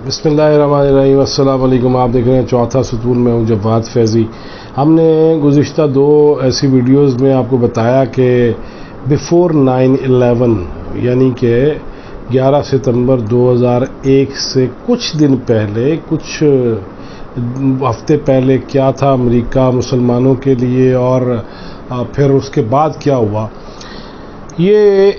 बिस्मिल्लाहिर्रहमानिर्रहीम। अस्सलाम वालेकुम। आप देख रहे हैं चौथा सतून में हूँ जवाद फैज़ी। हमने गुज़िश्ता दो ऐसी वीडियोस में आपको बताया कि बिफोर 9/11 यानी कि 11 सितंबर 2001 से कुछ दिन पहले, कुछ हफ्ते पहले क्या था अमेरिका मुसलमानों के लिए और फिर उसके बाद क्या हुआ। ये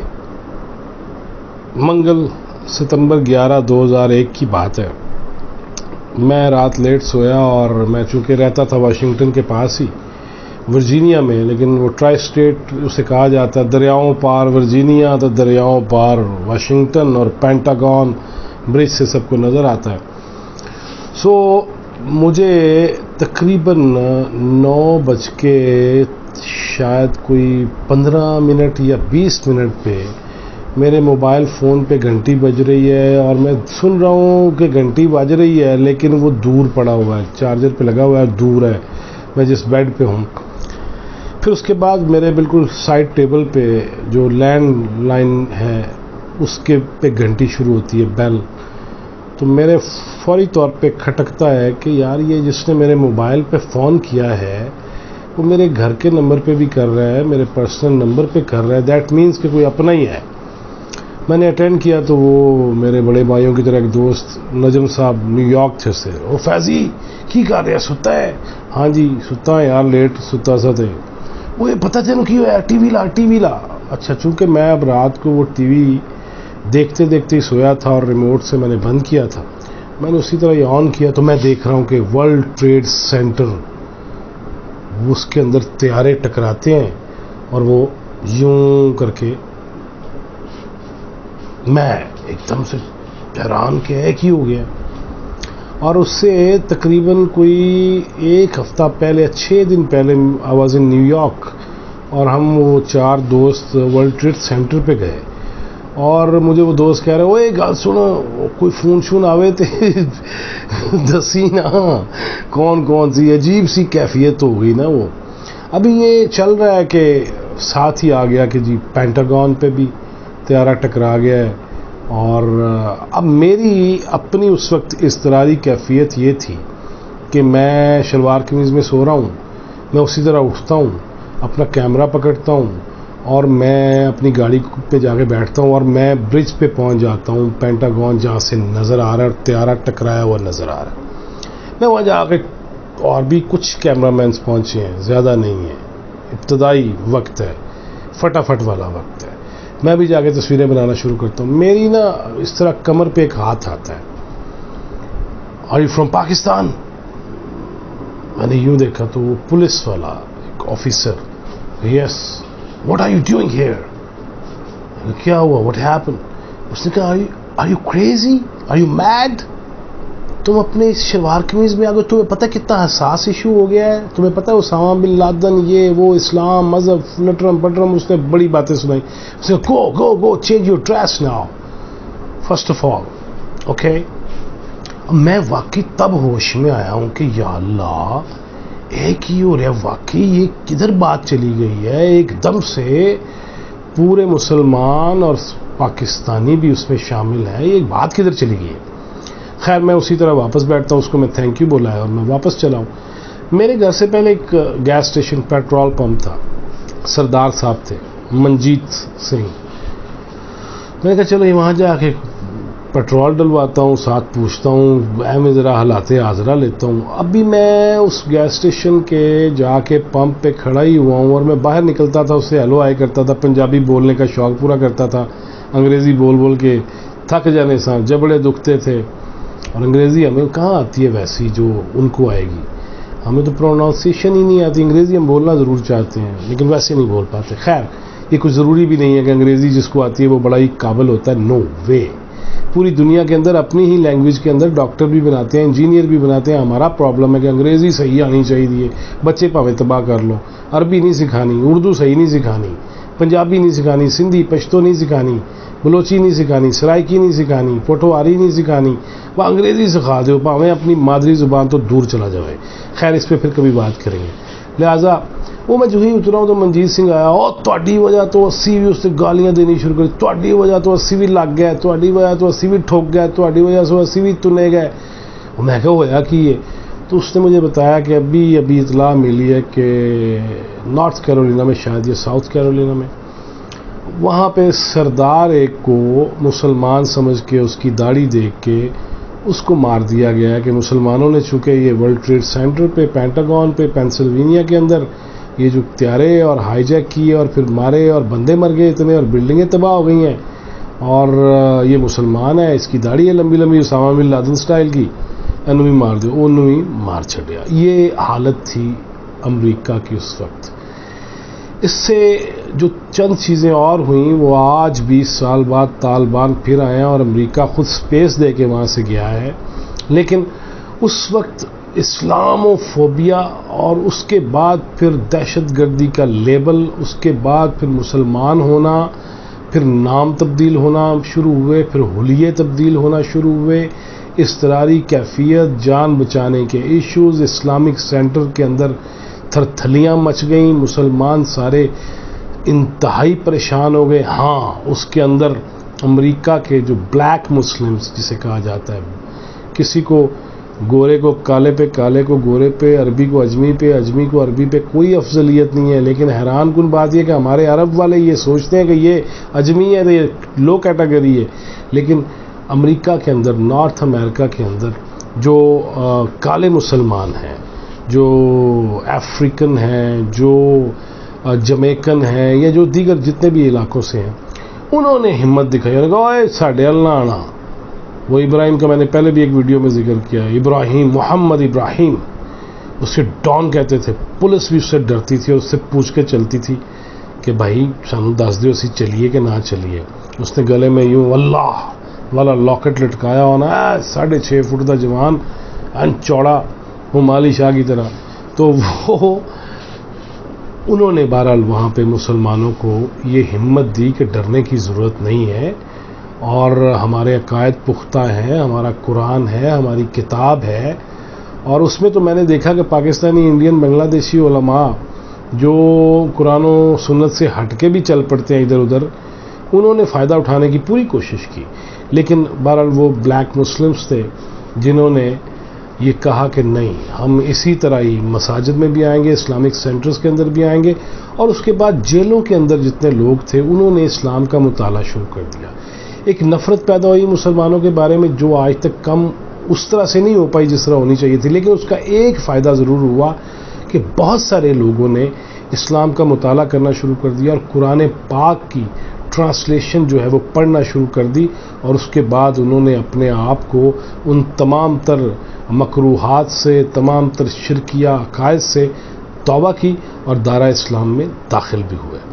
मंगल सितंबर 11, 2001 की बात है। मैं रात लेट सोया और मैं चूँकि रहता था वाशिंगटन के पास ही वर्जीनिया में, लेकिन वो ट्राई स्टेट उसे कहा जाता है, दरियाओं पार वर्जीनिया तो दरियाओं पार वाशिंगटन, और पेंटागन ब्रिज से सबको नज़र आता है। सो मुझे तकरीबन 9 बज के शायद कोई 15 मिनट या 20 मिनट पे मेरे मोबाइल फ़ोन पे घंटी बज रही है और मैं सुन रहा हूँ कि घंटी बज रही है, लेकिन वो दूर पड़ा हुआ है, चार्जर पे लगा हुआ है, दूर है मैं जिस बेड पे हूँ। फिर उसके बाद मेरे बिल्कुल साइड टेबल पे जो लैंड लाइन है उसके पे घंटी शुरू होती है, बेल। तो मेरे फौरी तौर पे खटकता है कि यार ये जिसने मेरे मोबाइल पे फ़ोन किया है वो मेरे घर के नंबर पे भी कर रहा है, मेरे पर्सनल नंबर पे कर रहा है। दैट मीन्स कि कोई अपना ही है। मैंने अटेंड किया तो वो मेरे बड़े भाइयों की तरह एक दोस्त नजम साहब न्यूयॉर्क थे से, ओ फैजी की कर रहा सुता है? हाँ जी सुता है यार, लेट सुता सा थे। वो ये पता तेन की होया? टीवी ला। अच्छा, चूँकि मैं अब रात को वो टीवी देखते देखते ही सोया था और रिमोट से मैंने बंद किया था, मैंने उसी तरह ये ऑन किया तो मैं देख रहा हूँ कि वर्ल्ड ट्रेड सेंटर उसके अंदर तैयारे टकराते हैं और वो यूं करके, मैं एकदम से हैरान कि है की हो गया। और उससे तकरीबन कोई 1 हफ्ता पहले, 6 दिन पहले आई वाज इन न्यूयॉर्क और हम वो 4 दोस्त वर्ल्ड ट्रेड सेंटर पे गए और मुझे वो दोस्त कह रहे, ओए गल सुनो, कोई फ़ोन शून आवे थे दसी ना कौन सी अजीब सी कैफियत हो गई ना। वो अभी ये चल रहा है कि साथ ही आ गया कि जी पेंटागन पे भी त्यारा टकरा गया है। और अब मेरी अपनी उस वक्त इज़्तिरारी कैफियत ये थी कि मैं शलवार कमीज़ में सो रहा हूँ, मैं उसी तरह उठता हूँ, अपना कैमरा पकड़ता हूँ और मैं अपनी गाड़ी पे जाके बैठता हूँ और मैं ब्रिज पे पहुँच जाता हूँ, पेंटागन जहाँ से नज़र आ रहा है और त्यारा टकराया हुआ नज़र आ रहा है। मैं वहाँ जाके, और भी कुछ कैमरामैन्स पहुँचे हैं, ज़्यादा नहीं है, इब्तदाई वक्त है, फटाफट वाला वक्त है। मैं भी जाके तस्वीरें बनाना शुरू करता हूँ। मेरी ना इस तरह कमर पे एक हाथ आता है, आर यू फ्रॉम पाकिस्तान? मैंने यूं देखा तो वो पुलिस वाला एक officer, yes, what are you doing here? क्या हुआ, व्हाट हैपेंड? उसने कहा, are you crazy, are you mad? तुम अपने इस शलवार कमीज में आ गए, तुम्हें पता कितना हसास इशू हो गया है? तुम्हें पता है उसामा बिन लादेन, ये वो, इस्लाम, मजहब, लटरम पटरम, उसने बड़ी बातें सुनाई। उसने go change your dress now first of all, okay. मैं वाकई तब होश में आया हूं कि या अल्लाह एक ही हो रहा, वाकई ये किधर बात चली गई है। एकदम से पूरे मुसलमान और पाकिस्तानी भी उसमें शामिल है, ये बात किधर चली गई है। खैर मैं उसी तरह वापस बैठता हूँ, उसको मैं थैंक यू बोला है और मैं वापस चला हूँ। मेरे घर से पहले एक गैस स्टेशन, पेट्रोल पंप था, सरदार साहब थे, मंजीत सिंह। मैंने कहा चलो वहाँ जाके पेट्रोल डलवाता हूँ, साथ पूछता हूँ, मैं ज़रा हालात हाजरा लेता हूँ। अभी मैं उस गैस स्टेशन के जाके पंप पे खड़ा ही हुआ हूँ और मैं बाहर निकलता था, उससे हेलो हाय करता था, पंजाबी बोलने का शौक़ पूरा करता था, अंग्रेज़ी बोल बोल के थक जाने से जबड़े दुखते थे। और अंग्रेज़ी हमें कहाँ आती है वैसी जो उनको आएगी, हमें तो प्रोनाउंसिएशन ही नहीं आती। अंग्रेज़ी हम बोलना ज़रूर चाहते हैं लेकिन वैसे नहीं बोल पाते। खैर ये कुछ ज़रूरी भी नहीं है कि अंग्रेज़ी जिसको आती है वो बड़ा ही काबिल होता है, नो वे। पूरी दुनिया के अंदर अपनी ही लैंग्वेज के अंदर डॉक्टर भी बनाते हैं, इंजीनियर भी बनाते हैं। हमारा प्रॉब्लम है कि अंग्रेज़ी सही आनी चाहिए, बच्चे भावें तबाह कर लो, अरबी नहीं सिखानी, उर्दू सही नहीं सिखानी, पंजाबी नहीं सिखानी, सिंधी पश्तो नहीं सिखानी, बलोची नहीं सिखानी, सराइकी नहीं सिखानी, पोठवारी नहीं सिखानी, वह अंग्रेज़ी सिखा दो, भावें अपनी मादरी ज़ुबान तो दूर चला जाए। खैर इस पर फिर कभी बात करेंगे। लिहाजा وہ میں جو ہی اترا ہوں تو منجیت سنگھ آیا, اور تہاڈی وجہ تو 80 بھی اس سے گالیاں دینی شروع کر, تہاڈی وجہ تو 80 بھی لگ گئے, تہاڈی وجہ تو 80 بھی ٹھوک گئے, تہاڈی وجہ سے 80 بھی تنے گئے. میں کہا ہویا کہ یہ, تو اس نے مجھے بتایا کہ ابھی اطلاع ملی ہے کہ نارتھ کیرولینا میں, شاید یہ ساؤتھ کیرولینا میں, وہاں پہ سردار ایک کو مسلمان سمجھ کے اس کی داڑھی دیکھ کے اس کو مار دیا گیا ہے. کہ مسلمانوں نے چونکہ یہ ورلڈ ٹریڈ سینٹر پہ, پینٹاگون پہ, پینسلوینیا کے اندر یہ جو طیارے اور ہائی جیک کیے اور پھر مارے اور بندے مر گئے اتنے اور بلڈنگیں تباہ ہو گئی ہیں, اور یہ مسلمان ہے, اس کی داڑھی ہے لمبی لمبی اسامہ بن لادن سٹائل کی, انہوں بھی مار دو, انہوں بھی مار چھڑیا. یہ حالت تھی امریکہ کی اس وقت. اس سے جو چند چیزیں اور ہوئیں وہ آج 20 سال بعد طالبان پھر آئے ہیں اور امریکہ خود سپیس دے کے وہاں سے گیا ہے. لیکن اس وقت اسلامو فوبیا اور اس کے بعد پھر دہشت گردی کا لیبل, اس کے بعد پھر مسلمان ہونا, پھر نام تبدیل ہونا شروع ہوئے, پھر حلیے تبدیل ہونا شروع ہوئے, اضطراری کیفیت, جان بچانے کے ایشوز, اسلامک سینٹر کے اندر تھرتھلیاں مچ گئیں, مسلمان سارے انتہائی پریشان ہو گئے. ہاں اس کے اندر امریکہ کے جو بلیک مسلمز جسے کہا جاتا ہے, کسی کو گورے کو کالے پہ, کالے کو گورے پہ, عربی کو اجمی پہ, اجمی کو عربی پہ کوئی افضلیت نہیں ہے. لیکن حیران کن بات یہ کہ ہمارے عرب والے یہ سوچتے ہیں کہ یہ اجمی ہے تو یہ لو کیٹیگری ہے. لیکن امریکہ کے اندر, نارتھ امریکہ کے اندر جو کالے مسلمان ہیں, جو افریقن ہیں, جو جمیکن ہیں, یا جو دیگر جتنے بھی علاقوں سے ہیں, انہوں نے ہمت دکھائی اور کہا اے ساڈے ال نہ آنا. وہ ابراہیم کا میں نے پہلے بھی ایک ویڈیو میں ذکر کیا, ابراہیم, محمد ابراہیم, اسے ڈان کہتے تھے. پولیس بھی اس سے ڈرتی تھی اور اس سے پوچھ کے چلتی تھی کہ بھائی سانو دس دیو اسی چلیے کہ نہ چلیے. اس نے گلے میں یوں اللہ والا لاکٹ لٹکایا ہونا, 6.5 فٹ کا جوان ان چوڑا ہمالی شاہ کی طرح. تو وہ انہوں نے بہرحال وہاں پہ مسلمانوں کو یہ ہمت دی کہ ڈرنے کی ضرورت نہیں ہے, اور ہمارے عقائد پختہ ہیں, ہمارا قرآن ہے, ہماری کتاب ہے. اور اس میں تو میں نے دیکھا کہ پاکستانی, انڈین, بنگلہ دیشی علماء جو قرآن و سنت سے ہٹ کے بھی چل پڑتے ہیں ادھر ادھر, انہوں نے فائدہ اٹھانے کی پوری کوشش کی. لیکن بہرحال وہ بلیک مسلمز تھے جنہوں نے یہ کہا کہ نہیں, ہم اسی طرح ہی مساجد میں بھی آئیں گے, اسلامک سینٹرز کے اندر بھی آئیں گے. اور اس کے بعد جیلوں کے اندر جتنے لوگ تھے انہوں نے اسلام کا مطالعہ شروع کر دیا. ایک نفرت پیدا ہوئی مسلمانوں کے بارے میں جو آج تک کم اس طرح سے نہیں ہو پائی جس طرح ہونی چاہیے تھی. لیکن اس کا ایک فائدہ ضرور ہوا کہ بہت سارے لوگوں نے اسلام کا مطالعہ کرنا شروع کر دیا اور قرآن پاک کی ٹرانسلیشن جو ہے وہ پڑھنا شروع کر دی. اور اس کے بعد انہوں نے اپنے آپ کو ان تمام تر مکروہات سے, تمام تر شرکیہ عقائد سے توبہ کی اور دائرہ اسلام میں داخل بھی ہوئے.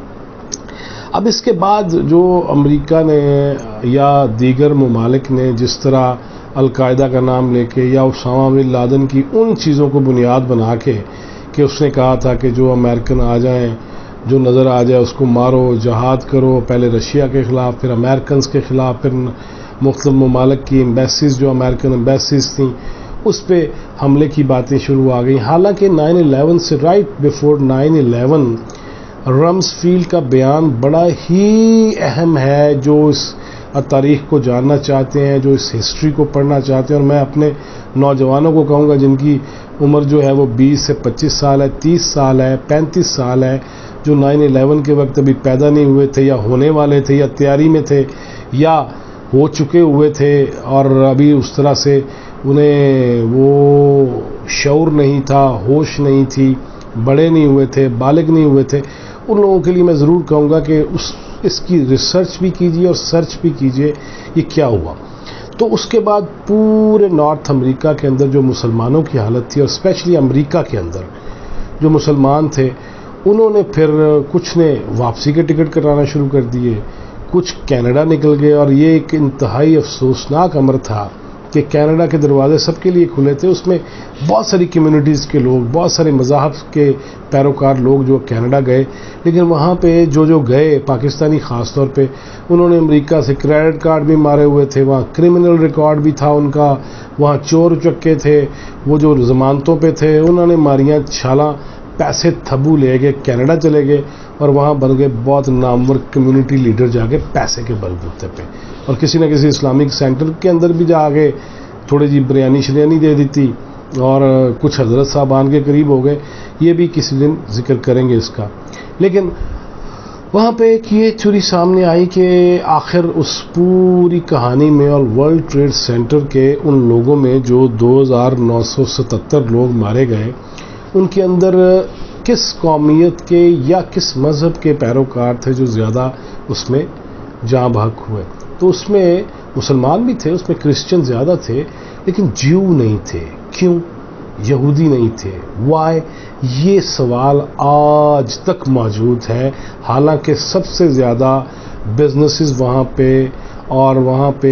اب اس کے بعد جو امریکہ نے یا دیگر ممالک نے جس طرح القاعدہ کا نام لے کے یا اسامہ بن لادن کی ان چیزوں کو بنیاد بنا کے کہ اس نے کہا تھا کہ جو امریکن آ جائیں, جو نظر آ جائے اس کو مارو, جہاد کرو, پہلے رشیا کے خلاف, پھر امریکنز کے خلاف, پھر مختلف ممالک کی ایمبیسیز جو امریکن ایمبیسیز تھیں اس پہ حملے کی باتیں شروع آ گئیں. حالانکہ 9/11 سے رائٹ بیفور 9/11 رمزفیلڈ کا بیان بڑا ہی اہم ہے. جو اس تاریخ کو جاننا چاہتے ہیں, جو اس ہسٹری کو پڑھنا چاہتے ہیں, اور میں اپنے نوجوانوں کو کہوں گا جن کی عمر جو ہے وہ 20 سے 25 سال ہے, 30 سال ہے, 35 سال ہے, جو 9/11 کے وقت ابھی پیدا نہیں ہوئے تھے یا ہونے والے تھے یا تیاری میں تھے یا ہو چکے ہوئے تھے اور ابھی اس طرح سے انہیں وہ شعور نہیں تھا, ہوش نہیں تھی, بڑے نہیں ہوئے تھے, بالغ نہیں ہوئے تھے, ان لوگوں کے لیے میں ضرور کہوں گا کہ اس کی ریسرچ بھی کیجئے اور سرچ بھی کیجئے یہ کیا ہوا. تو اس کے بعد پورے نارتھ امریکہ کے اندر جو مسلمانوں کی حالت تھی, اور اسپیشلی امریکہ کے اندر جو مسلمان تھے, انہوں نے پھر کچھ نے واپسی کے ٹکٹ کٹانا شروع کر دیے, کچھ کینیڈا نکل گئے. اور یہ ایک انتہائی افسوسناک امر تھا کہ کینیڈا کے دروازے سب کے لیے کھلے تھے, اس میں بہت ساری کمیونٹیز کے لوگ, بہت سارے مذاہب کے پیروکار لوگ جو کینیڈا گئے, لیکن وہاں پہ جو گئے پاکستانی خاص طور پہ, انہوں نے امریکہ سے کریڈٹ کارڈ بھی مارے ہوئے تھے, وہاں کرمنل ریکارڈ بھی تھا ان کا, وہاں چور چکے تھے, وہ جو ضمانتوں پہ تھے انہوں نے ماریاں چھالاں پیسے تھبو لے گئے کینیڈا چلے گئے اور وہاں بن گئے بہت نامور کمیونٹی لیڈر جا کے پیسے کے بل بوتے پہ، اور کسی نہ کسی اسلامک سینٹر کے اندر بھی جا کے تھوڑی جی بریانی شریانی دے دیتی اور کچھ حضرت صاحبان کے قریب ہو گئے. یہ بھی کسی دن ذکر کریں گے اس کا. لیکن وہاں پہ ایک یہ تھیوری سامنے آئی کہ آخر اس پوری کہانی میں اور ورلڈ ٹریڈ سینٹر کے ان لوگوں میں جو 2977 لوگ مارے گئے، ان کے اندر کس قومیت کے یا کس مذہب کے پیروکار تھے جو زیادہ اس میں جاں بحق ہوئے؟ تو اس میں مسلمان بھی تھے، اس میں کرسچن زیادہ تھے، لیکن جیو نہیں تھے. کیوں؟ یہودی نہیں تھے. وائی؟ یہ سوال آج تک موجود ہے، حالانکہ سب سے زیادہ بزنسز وہاں پہ اور وہاں پہ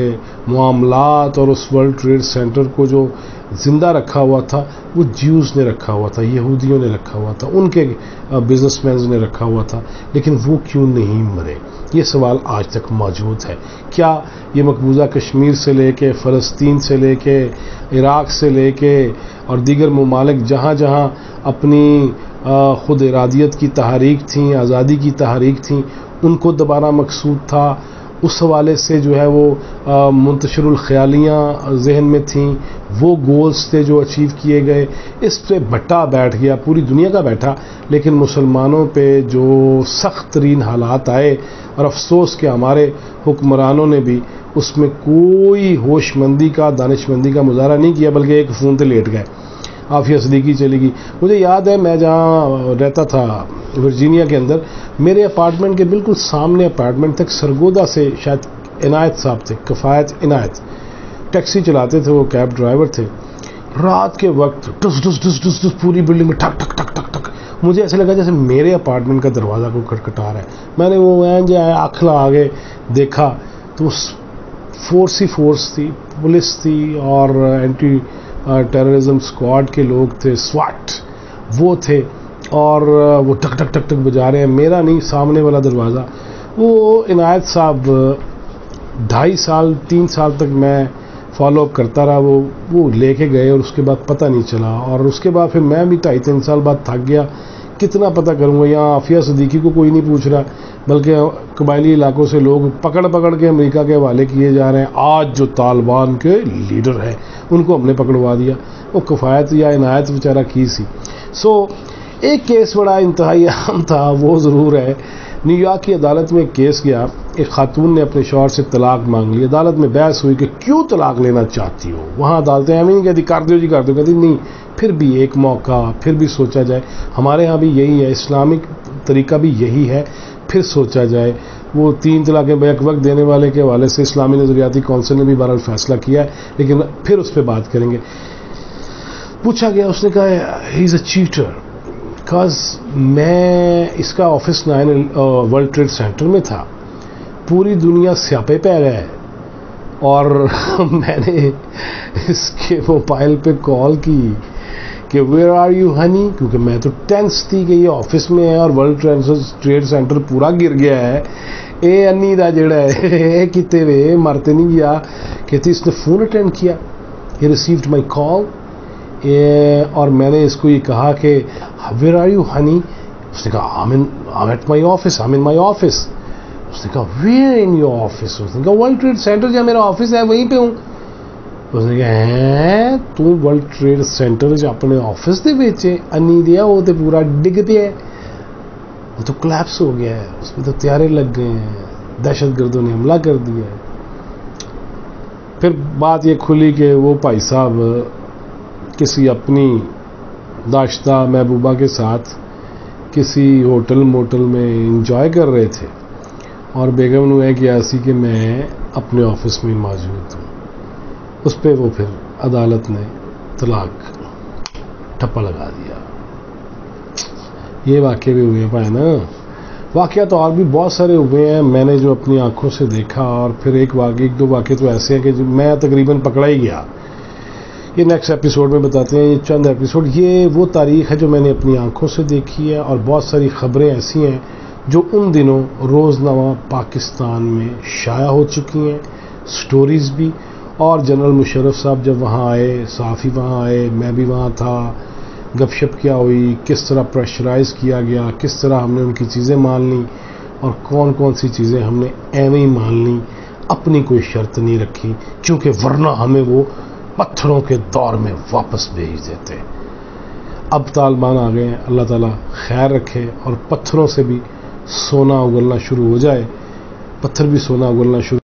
معاملات اور اس ورلڈ ٹریڈ سینٹر کو جو زندہ رکھا ہوا تھا وہ جیوز نے رکھا ہوا تھا، یہودیوں نے رکھا ہوا تھا، ان کے بزنس مینز نے رکھا ہوا تھا. لیکن وہ کیوں نہیں مرے؟ یہ سوال آج تک موجود ہے. کیا یہ مقبوضہ کشمیر سے لے کے فلسطین سے لے کے عراق سے لے کے اور دیگر ممالک جہاں جہاں اپنی خود ارادیت کی تحریک تھیں، آزادی کی تحریک تھیں، ان کو دوبارہ مقصود تھا؟ اس حوالے سے جو ہے وہ منتشر الخیالیاں ذہن میں تھیں، وہ گولز تھے جو اچیو کیے گئے. اس پہ بھٹا بیٹھ گیا، پوری دنیا کا بیٹھا، لیکن مسلمانوں پہ جو سخت ترین حالات آئے، اور افسوس کہ ہمارے حکمرانوں نے بھی اس میں کوئی ہوش مندی کا دانش مندی کا مظاہرہ نہیں کیا، بلکہ ایک فون تے لیٹ گئے. عافیہ صدیقی چلی گئی. مجھے یاد ہے میں جہاں رہتا تھا ورجینیا کے اندر، میرے اپارٹمنٹ کے بالکل سامنے اپارٹمنٹ تک سرگودا سے شاید عنایت صاحب تھے، کفایت عنایت، ٹیکسی چلاتے تھے، وہ کیب ڈرائیور تھے. رات کے وقت ٹس ٹس ٹس ٹس ٹس پوری بلڈنگ میں ٹھک ٹھک ٹھک ٹھک ٹھک. مجھے ایسے لگا جیسے میرے اپارٹمنٹ کا دروازہ کو کھٹکھٹا رہا ہے. میں نے وہ آنکھ لگا کے دیکھا تو فورس ہی فورس تھی، پولیس تھی اور اینٹی ٹیررزم اسکواڈ کے لوگ تھے، سواٹ وہ تھے، اور وہ ٹک ٹک ٹک ٹک بجا رہے ہیں. میرا نہیں، سامنے والا دروازہ. وہ عنایت صاحب 2.5 سال 3 سال تک میں فالو اپ کرتا رہا. وہ لے کے گئے اور اس کے بعد پتہ نہیں چلا. اور اس کے بعد پھر میں بھی 2.5-3 سال بعد تھک گیا. کتنا پتہ کروں گا؟ یہاں عافیہ صدیقی کو کوئی نہیں پوچھ رہا، بلکہ قبائلی علاقوں سے لوگ پکڑ پکڑ کے امریکہ کے حوالے کیے جا رہے ہیں. آج جو طالبان کے لیڈر ہیں ان کو ہم نے پکڑوا دیا. وہ کفایت یا عنایت بیچارہ کی سی. ایک کیس بڑا انتہائی اہم تھا، وہ ضرور ہے. نیو یارک کی عدالت میں ایک کیس گیا، ایک خاتون نے اپنے شوہر سے طلاق مانگ لی. عدالت میں بحث ہوئی کہ کیوں طلاق لینا چاہتی ہو. وہاں عدالتیں ہمیں نہیں کہتی کر دو جی کر دو، کہتی نہیں پھر بھی ایک موقع، پھر بھی سوچا جائے. ہمارے ہاں بھی یہی ہے، اسلامک طریقہ بھی یہی ہے، پھر سوچا جائے. وہ 3 طلاقیں بیک وقت دینے والے کے حوالے سے اسلامی نظریاتی کونسل نے بھی بہرحال فیصلہ کیا ہے، لیکن پھر اس پہ بات کریں گے. پوچھا گیا، اس نے کہا ہی از اے چیٹر. میں اس کا آفس ورلڈ ٹریڈ سینٹر میں تھا، پوری دنیا سیاپے پہ گئے، اور میں نے اس کے موبائل پہ کال کی کہ ویئر آر یو ہنی، کیونکہ میں تو ٹینس تھی کہ یہ آفس میں ہے اور ورلڈ ٹریڈ سینٹر پورا گر گیا ہے. اے انی دا جڑا ہے کتے وے مرتے نہیں گیا. کہتی اس نے فون اٹینڈ کیا، ہی ریسیوڈ مائی کال، اور میں نے اس کو یہ کہا کہ ویئر آر یو ہنی. اس نے کہا I'm at my office, I'm in my office. اس نے کہا ویئر ان یور آفس. اس نے کہا ورلڈ ٹریڈ سینٹر جہاں میرا آفس ہے وہیں پہ ہوں. اس نے کہا تو ورلڈ ٹریڈ سینٹر جو اپنے آفس دے بیچے انی دیا، وہ تو پورا ڈگ پیا ہے، وہ تو کلیپس ہو گیا ہے، اس میں تو تیارے لگ گئے ہیں، دہشت گردوں نے حملہ کر دیا ہے. پھر بات یہ کھلی کہ وہ بھائی صاحب کسی اپنی داشتہ محبوبہ کے ساتھ کسی ہوٹل موٹل میں انجوائے کر رہے تھے، اور بیگم نے کیا ایسی کہ میں اپنے آفس میں موجود ہوں. اس پہ وہ پھر عدالت نے طلاق ٹھپا لگا دیا. یہ واقعے بھی ہوئے پائے نا. واقعات اور بھی بہت سارے ہوئے ہیں میں نے جو اپنی آنکھوں سے دیکھا، اور پھر ایک دو واقعے تو ایسے ہیں کہ میں تقریباً پکڑا ہی گیا. یہ نیکسٹ ایپیسوڈ میں بتاتے ہیں. یہ چند ایپیسوڈ، یہ وہ تاریخ ہے جو میں نے اپنی آنکھوں سے دیکھی ہے، اور بہت ساری خبریں ایسی ہیں جو ان دنوں روزنامہ پاکستان میں شائع ہو چکی ہیں، سٹوریز بھی. اور جنرل مشرف صاحب جب وہاں آئے، صحافی وہاں آئے، میں بھی وہاں تھا، گپ شپ کیا ہوئی، کس طرح پریشرائز کیا گیا، کس طرح ہم نے ان کی چیزیں مان لیں اور کون کون سی چیزیں ہم نے ایویں ہی مان لیں، اپنی کوئی شرط نہیں رکھی، کیونکہ ورنہ ہمیں وہ پتھروں کے دور میں واپس بھیج دیتے۔ اب طالبان آ گئے ہیں، اللہ تعالیٰ خیر رکھے اور پتھروں سے بھی سونا اگلنا شروع ہو جائے، پتھر بھی سونا اگلنا شروع